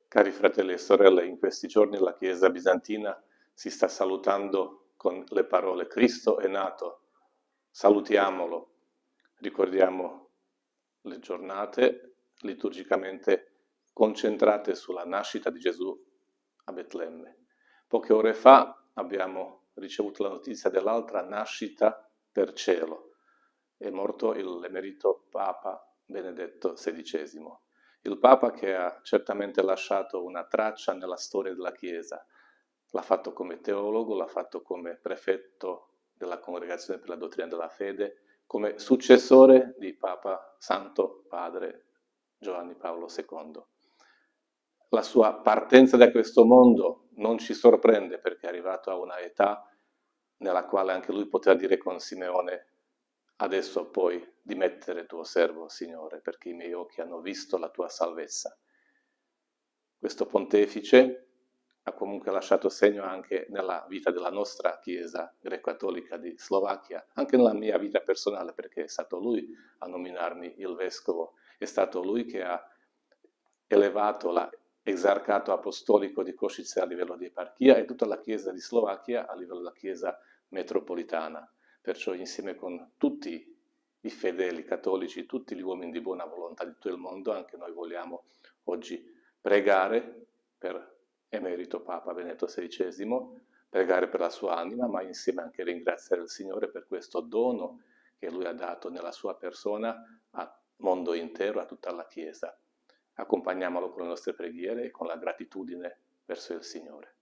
Cari fratelli e sorelle, in questi giorni la Chiesa bizantina si sta salutando con le parole Cristo è nato, salutiamolo, ricordiamo le giornate liturgicamente concentrate sulla nascita di Gesù a Betlemme. Poche ore fa abbiamo ricevuto la notizia dell'altra nascita per cielo. È morto l'emerito Papa Benedetto XVI. Il Papa che ha certamente lasciato una traccia nella storia della Chiesa. L'ha fatto come teologo, l'ha fatto come prefetto della Congregazione per la Dottrina della Fede, come successore di Papa Santo Padre Giovanni Paolo II. La sua partenza da questo mondo non ci sorprende perché è arrivato a una età nella quale anche lui poteva dire con Simeone: adesso puoi dimettere tuo servo, Signore, perché i miei occhi hanno visto la tua salvezza. Questo pontefice ha comunque lasciato segno anche nella vita della nostra Chiesa greco-cattolica di Slovacchia, anche nella mia vita personale, perché è stato lui a nominarmi il vescovo, è stato lui che ha elevato l'esarcato apostolico di Košice a livello di eparchia e tutta la Chiesa di Slovacchia a livello della Chiesa metropolitana. Perciò insieme con tutti i fedeli cattolici, tutti gli uomini di buona volontà di tutto il mondo, anche noi vogliamo oggi pregare per emerito Papa Benedetto XVI, pregare per la sua anima, ma insieme anche ringraziare il Signore per questo dono che Lui ha dato nella sua persona al mondo intero, a tutta la Chiesa. Accompagniamolo con le nostre preghiere e con la gratitudine verso il Signore.